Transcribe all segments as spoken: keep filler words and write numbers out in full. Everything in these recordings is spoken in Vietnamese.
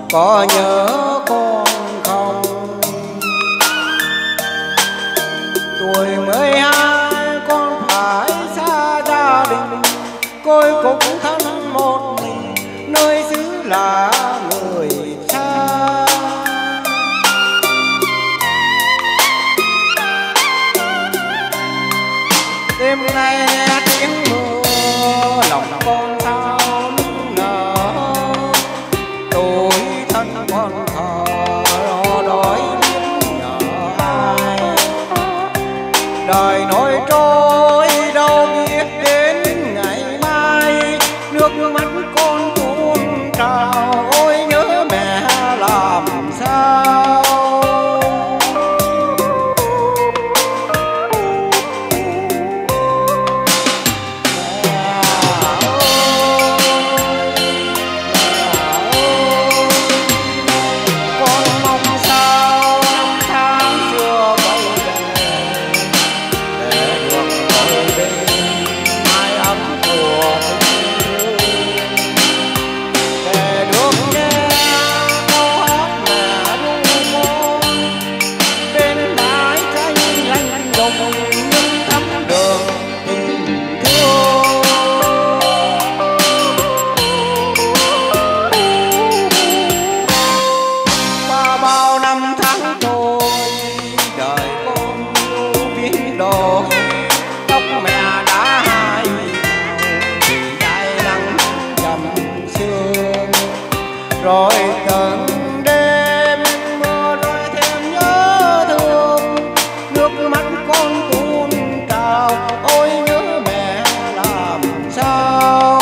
có nhớ con không? Tuổi mười hai con phải xa gia đình, côi cục thân một mình nơi xứ lạ người xa. Đêm nay nghe tiếng mưa lòng con sao nức nở, tuổi thân con thờ đói biết nhờ ai. Đời nổi trôi đâu biết đến ngày mai, nước mắt con tuôn trào ôi nhớ mẹ làm sao. Tóc mẹ đã hai thì dài nắng trầm sương, rồi từng đêm mưa rơi thêm nhớ thương, nước mắt con tuôn trào ôi nhớ mẹ làm sao.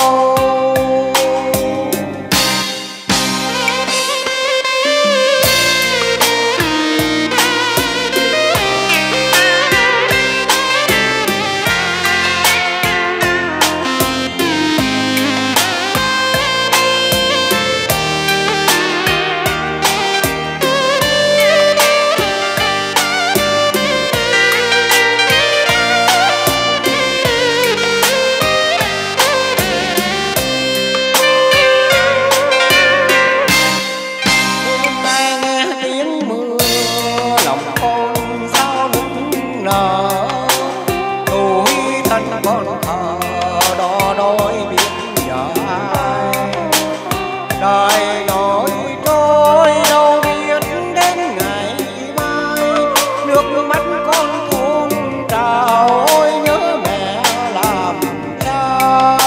Tuổi thân con thờ đo đôi biết nhờ ai. Đời nổi trôi đâu biết đến ngày mai, nước mắt con tuôn trào ôi nhớ mẹ làm sao.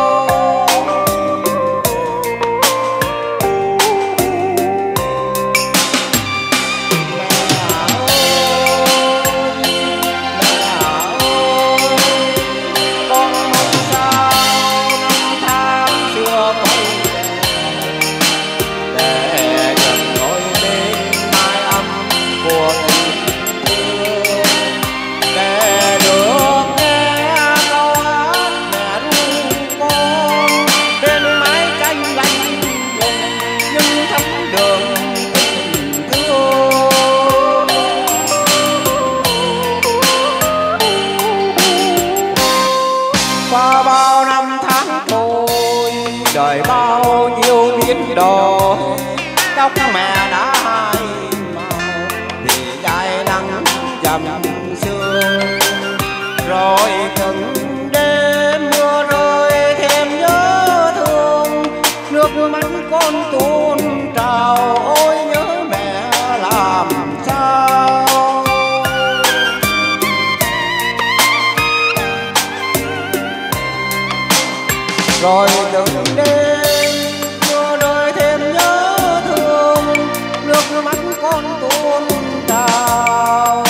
Qua bao năm tháng trôi, đời bao nhiêu biến đổi, tóc mẹ đã hai màu thì dài nắng dầm sương, rồi từng đêm mưa rơi thêm nhớ thương, nước mắt con tuôn trào ôi nhớ mẹ làm sao. Rồi từng đêm mưa rơi thêm nhớ thương, nước mắt con tuôn trào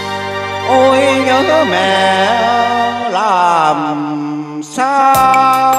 ôi nhớ mẹ làm sao.